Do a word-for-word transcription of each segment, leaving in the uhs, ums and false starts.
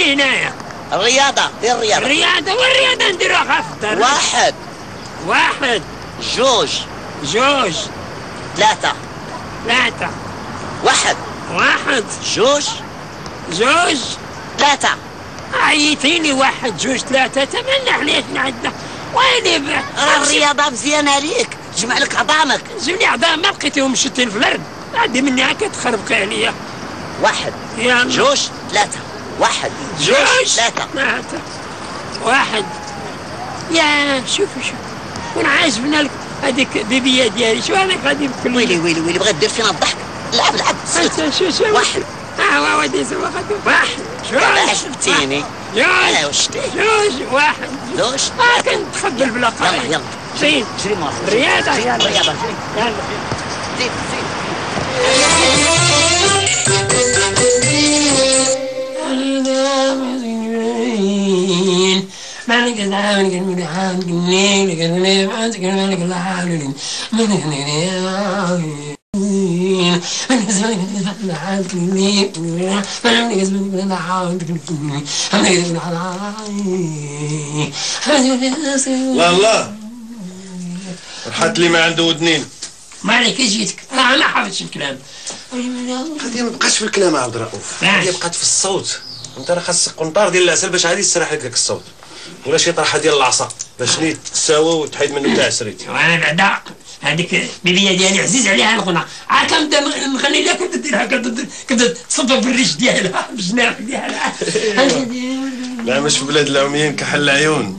شنو هنايا؟ الرياضة، دير الرياضة. الرياضة والرياضة نديروها في الدار. واحد. واحد. جوج. جوج. ثلاثة. ثلاثة. واحد. واحد. جوج. جوج. ثلاثة. عيطيني واحد جوج ثلاثة تمنى حنا عندنا وين راه الرياضة مزيانة ليك، تجمع لك عظامك. جبني عظام ما لقيتهم مشتين في الأرض، عندي مني هكا تخربق عليا. واحد. يلا. جوج ثلاثة. واحد. جوج ثلاثة. ثلاثة. واحد. يا شوفوا شوف وانا عاجبنا لك هذيك بيبية ديالي شو هذاك غادي بكل ويلي ويلي ويلي بغيت دير فينا الضحك. لعب لعب. شو شو واحد. اه هو ودي سوا غادي واحد. جوج. عجبتيني. جوج. وشتي. جوج. واحد. جوج. ما كنتخبل بلا قايد. يلا يلا. زين. جري مورا. رياضة. رياضة. رياضة. يلا. زيد زيد. مالك العالم من العالم جنين جنين مالك مالك العالم من العالم مالك زمان العالم جنين مالك زمان العالم جنين الله الله رحت لي ما عنده ودنين. مالك جيتك انا ما حافظش الكلام. القضيه ما بقاش في الكلام يا عبد الرؤوف، هي بقات في الصوت. انت راه خاصك قنطار ديال العسل باش عادي يستراح لك الصوت، ولا شي طرحه ديال العصا باش نيت تساوى وتحيد منه تاع عسريت. وانا بعدا هذيك بيبيه ديالي عزيز عليها الغنى، عاد كنبدا نغني لها كنبدا ديرها كنبدا تصب بالريش ديالها بالجناح ديالها. لا مش في بلاد العميين كحل العيون.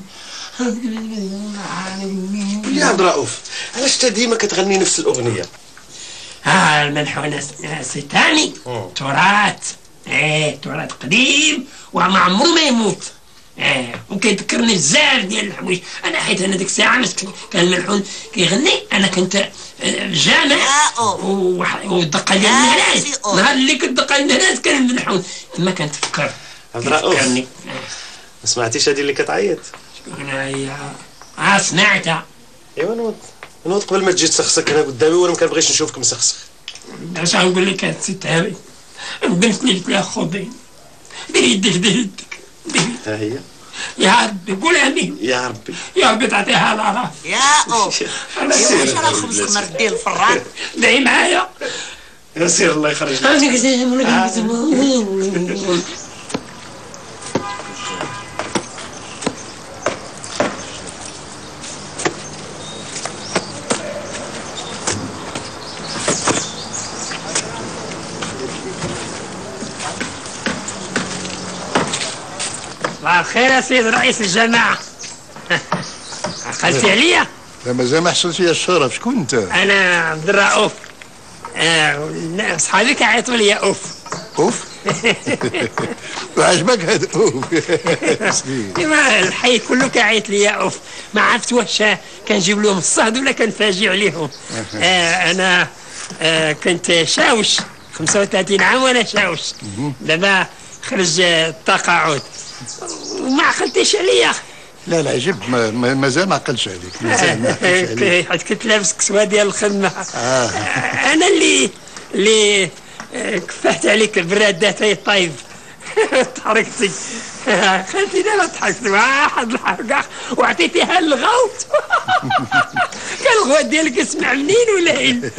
يا عبد الرؤوف علاش انت ديما كتغني نفس الاغنيه؟ ها الملحون ستاني تراث، ايه تراث قديم وما عمره ما يموت. ايه وكيذكرني بزاف ديال الحوايج. انا حيت انا ديك الساعه كان الملحون كيغني انا كنت جامع والدقه ديال النهراس، نهار اللي كنت دقه النهراس كان الملحون ما كنتفكر. عبد الرؤوف ما سمعتيش هذه اللي كتعيط؟ شكون هي؟ اه سمعتها. ايوا نوض نوض قبل ما تجي تسخسك هنا قدامي وانا ما كنبغيش نشوفك مسخسخ. اش غنقول لك هاد الست هاوي قلت لي قلت لها خذي ديري يدك ديري يدك ها هي. يا ربي قول امين يا ربي يا ربي تعطيها العراف. يا اوف واش راه الخبز خمر ديال الفران. دعي معايا يا سير الله يخرج. صباح الخير يا سيد رئيس الجماعة. عقلتي عليا؟ لا مازال ما حصلتش لي الشرف. شكون انت؟ أنا عبد الرؤوف. آه صحابي كيعيطوا لي أوف. أوف؟ وعجبك هذا أوف؟ ايوا الحي كله كيعيط لي أوف، ما عرفت واش كنجيب لهم الصهد ولا كنفاجئ عليهم. آه أنا آه كنت شاوش خمسة وثلاثين عام وأنا شاوش، دابا خرج التقاعد وما عقلتيش عليا. لا لا عجب مازال ما عقلش عليك. مازال ما عقلش عليك حيت كنت لابس كسوه ديال الخدمه. آه. انا اللي اللي كفحت عليك البرادات طيب. ضحكتي خلتي دابا ضحكت واحد الحرقه وعطيتيها للغوت. قال الغوت ديالك اسمع منين ولا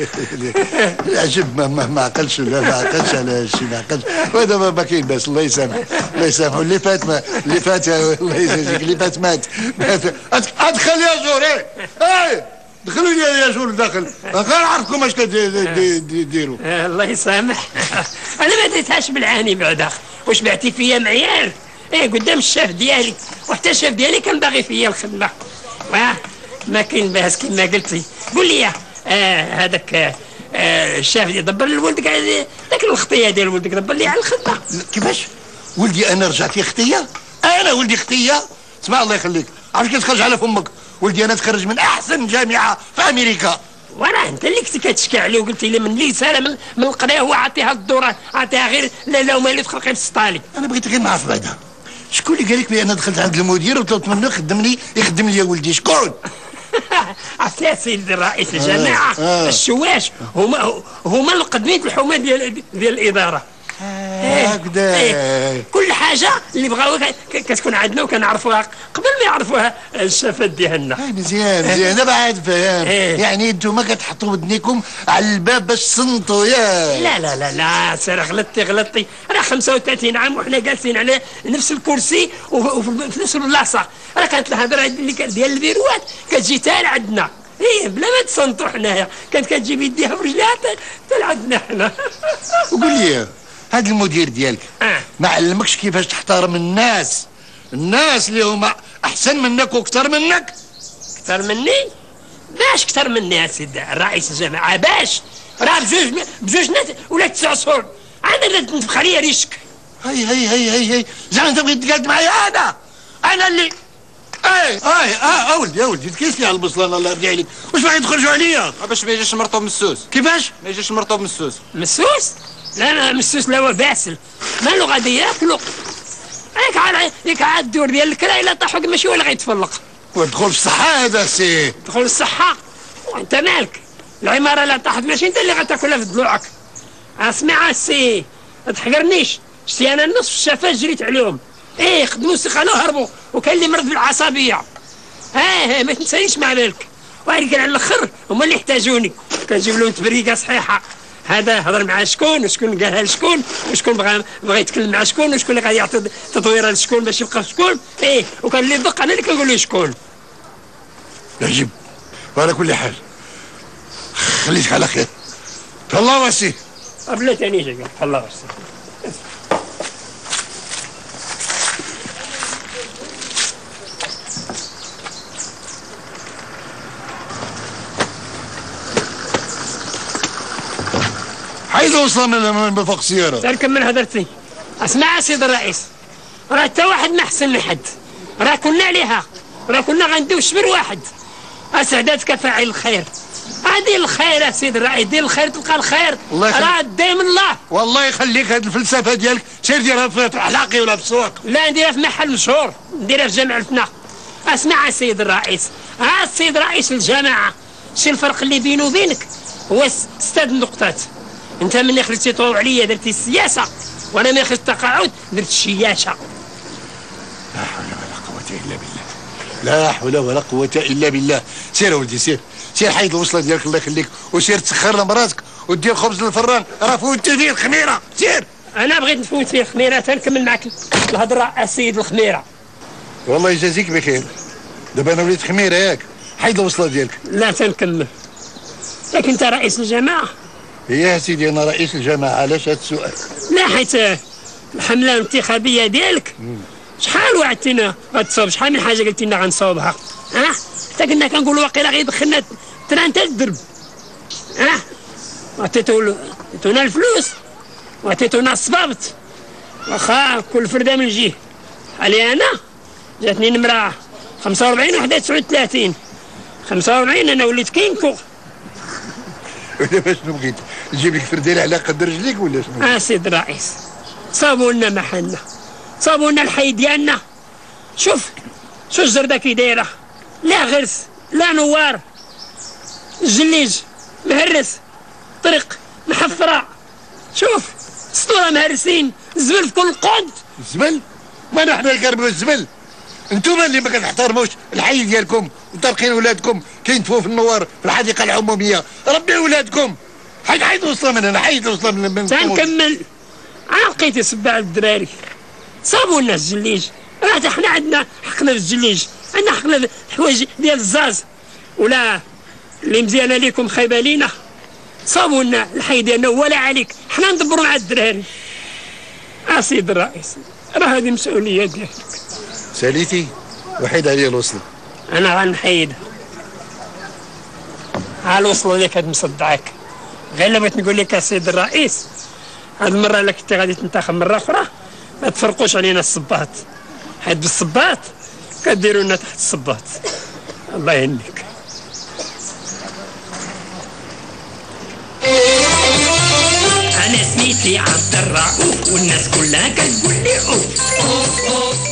عجب ما ما عقلش. لا ما عقلش على هادشي ما عقلش. وهذا ما كاين باس. الله يسامح الله يسامحو. اللي فات ما اللي فات الله يجازيك اللي فات مات. ادخل يا زوري اي دخلوا لي يا زور داخل غنعرفكم اش كديروا. الله يسامح. انا ما درتهاش بالعاني بعدا واش بعتي فيا معيار ايه قدام الشاف ديالي وحتى الشاف ديالي كان باغي فيا الخدمه. واه ما كاين باس كما قلتي. قول لي آه هذاك آه الشاف اللي دبر لولدك ذاك الخطيه ديال ولدك دبر لي على الخدمه. كيفاش ولدي انا رجعت لي اختيه؟ انا ولدي اختيه؟ اسمع الله يخليك عرفت كي تخرج على فمك. ولدي انا تخرج من احسن جامعه في امريكا. وراه انت اللي كنت كتشكي عليه وقلتي لي من لي ساله من, من القضيه هو عطيها الدوره عطيها غير لا لا وما اللي تخلقي في السطالي. انا بغيت غير نعرف بعدا شكون اللي قال لك بان دخلت عند المدير وطلبت منه يخدمني يخدم لي ولدي؟ شكون؟ عرفتي يا سيدي الرئيس الجماعه آه. آه. الشواش هما هما اللي قدمين الحومه ديال ديال الاداره. آه. هكذا إيه. كل حاجه اللي بغاوها كتكون عندنا وكنعرفوها قبل ما يعرفوها الشفات ديالنا. مزيان مزيان دابا عاد فاهم. إيه. يعني انتم كتحطوا ودنيكم على الباب باش تصنتوا يا لا لا لا لا سير غلطتي غلطتي. راه خمسة وثلاثين عام وحنا جالسين على نفس الكرسي وفي نفس البلاصه. راه كانت الهضره اللي كانت ديال البيروات كتجي حتى لعندنا. ايه بلا ما تصنتوا حنايا كانت كتجيب يديها برجليها حتى لعندنا حنا. وقول لي هذا المدير ديالك آه. ما علمكش كيفاش تحترم الناس الناس اللي هما احسن منك واكثر منك؟ اكثر مني؟ باش اكثر مني يا سيدي الرئيس الجماعه باش راه بجوج بجوج ولا تسع شهور انا اللي تنفخ عليا ريشك. هي هي هي هي هي زعما انت بغيت تقعد معايا انا انا اللي اي اي اه اولدي اولدي تكيس لي على البصلان الله يرجع لك. واش باغي تخرجوا عليا؟ باش ما يجيش مرطوب من السوس. كيفاش؟ ما يجيش مرطوب من السوس. مسوس؟ لا لا مسوس لا هو باسل مالو غادي ياكلو. هيك عاد هيك عاد الدور ديال الكرا الا طاحوك ماشي هو اللي غيتفلق. ودخل في الصحة هذا سي دخل الصحة وانت مالك؟ العمارة لا طاحت ماشي انت اللي غتاكلها في ضلوعك. اسمع السي ما تحقرنيش. شتي انا النص في الشفاة جريت عليهم. ايه خدموا السخانة وهربوا وكاين اللي مرض بالعصبية. ها ما تنسانيش مع بالك. وهذيك على الاخر هما اللي احتاجوني كنجيب لهم تبريقة صحيحة. هذا هضر مع شكون وشكون قالها لشكون وشكون بغى بغى يتكلم مع شكون وشكون اللي غادي يعطي تطويره لشكون باش يبقى شكون. ايه وكان اللي يدق انا اللي كنقول له شكون. نجيب وعلى كل حال خليك على خير. تهلا واسي بلا ثاني جا تهلا واسي. حيث وصلنا من فوق السيارة. نكمل هدرتي. اسمع سيد الرئيس راه حتى واحد ما احسن من حد. راه كنا عليها راه كنا غنديو شبر واحد. اسعدات كفاعل الخير. هذه الخير يا سيد الرئيس دير الخير تلقى الخير راه دايم الله. والله يخليك هذه الفلسفة ديالك سير ديرها في حلاقي ولا في السوق. لا نديرها في محل مشهور نديرها في جامعتنا. اسمع يا سيد الرئيس ها السيد رئيس الجماعة شي الفرق اللي بينه وبينك هو استاد النقطات. انت مني خرجتي طوع عليا درتي السياسه وانا من خرجت التقاعد درت الشياشه. لا حول ولا قوه الا بالله لا حول ولا قوه الا بالله. سير ولدي سير سير حيد الوصله ديالك الله يخليك وسير تسخر لمراتك ودير خبز للفران راه فوتي فيه الخميره. سير. انا بغيت نفوت فيه الخميره تنكمل معك الهضره السيد الخميره. والله يجازيك بخير. دابا انا وليت خميره ياك. حيد الوصله ديالك. لا تنكمل ياك انت رئيس الجماعه. يا سيدي انا رئيس الجماعه. علاش هذا السؤال؟ لا حيت الحمله الانتخابيه ديالك شحال وعدتينا غتصوب شحال من حاجه قلتي لنا غنصوبها. ها حتى كنا كنقولوا واقيلا غيدخلنا تران تاع الدرب. ها عطيتو عطيتونا الفلوس وعطيتونا الصبابط واخا كل فرده من جهه. علي انا جاتني نمره خمسة وأربعين وحده تسعة وثلاثين. خمسة وأربعين انا وليت كينكو. ودابا شنو بغيت نجيب لك فرديل على قد رجليك ولا شنو؟ اه سيد الرئيس صابوا لنا محلنا صابوا لنا الحي ديالنا. شوف شو الزرده كي دايره لا غرس لا نوار الجليج مهرس طريق محفره. شوف سطوره مهرسين الزبل في كل قد. الزبل؟ ما نحن نقربوا الزبل. انتوما اللي ما كتحترموش الحي ديالكم وطارقين ولادكم كينتفوا في النوار في الحديقه العموميه. ربي ولادكم. حيد حيد وصله من هنا حيد وصله من من تنكمل. عا لقيتي سبع الدراري صابوا لنا الجليج. راه حنا عندنا حقنا في الجليج عندنا حقنا في الحوايج ديال الزاز ولا اللي مزيانه ليكم خايبه لينا. صابوا لنا الحي ديالنا ولا عليك حنا ندبروا مع الدراري. اه سيد الرئيس راه هذه مسؤوليه ديالك. ساليتي وحيد عليا الوصله. انا غنحيد ها الوصله اللي كانت مصدعاك. غير بغيت نقول لك السيد الرئيس هاد المره الا كنتي غادي تنتخب مره اخرى ما تفرقوش علينا الصباط حيت بالصباط كديروا لنا تحت الصباط. الله يهنيك. انا سميتي عبد الرؤوف والناس كلها كتقول لي اوف اوف اوف